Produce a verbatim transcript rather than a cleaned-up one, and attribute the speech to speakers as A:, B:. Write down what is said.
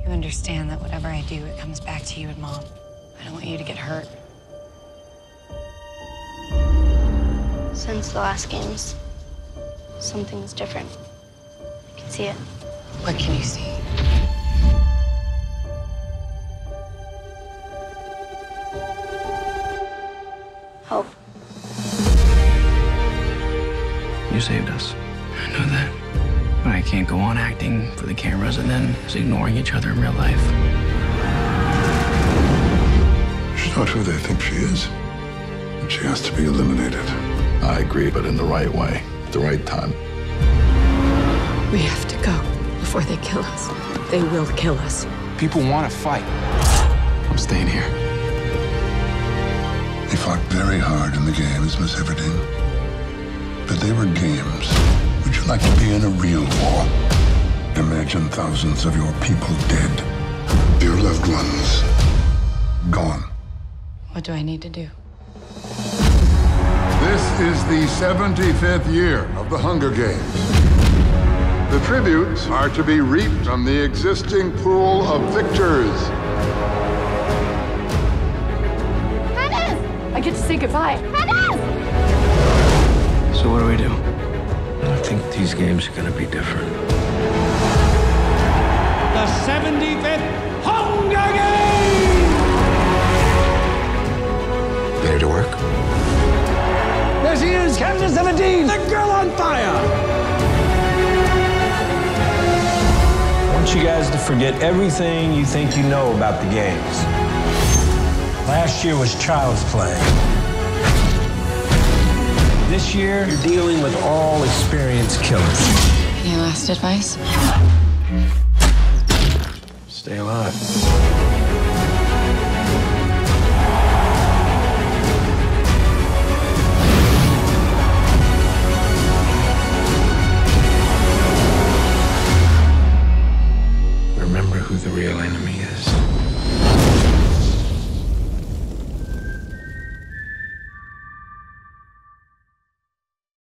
A: You understand that whatever I do, it comes back to you and Mom. I don't want you to get hurt.
B: Since the last games, something's different. I can see it.
A: What can you see?
B: Hope.
C: You saved us. I know that. But I can't go on acting for the cameras and then just ignoring each other in real life.
D: She's not who they think she is. And she has to be eliminated.
E: I agree, but in the right way, at the right time.
F: We have to go before they kill us. They will kill us.
G: People want to fight. I'm staying here.
D: They fought very hard in the games, Miss Everdeen. But they were games. Would you like to be in a real war? Imagine thousands of your people dead. Your loved ones gone.
A: What do I need to do?
D: This is the seventy-fifth year of the Hunger Games. The tributes are to be reaped from the existing pool of victors.
H: I get to say goodbye.
C: So what do we do? I think these games are gonna be different.
I: The seventy-fifth Hunger Games!
G: Ready to work?
I: There she is, Captain seventeen, the girl on fire!
J: I want you guys to forget everything you think you know about the games. Last year was child's play. This year, you're dealing with all experienced killers.
A: Any last advice?
C: Stay alive.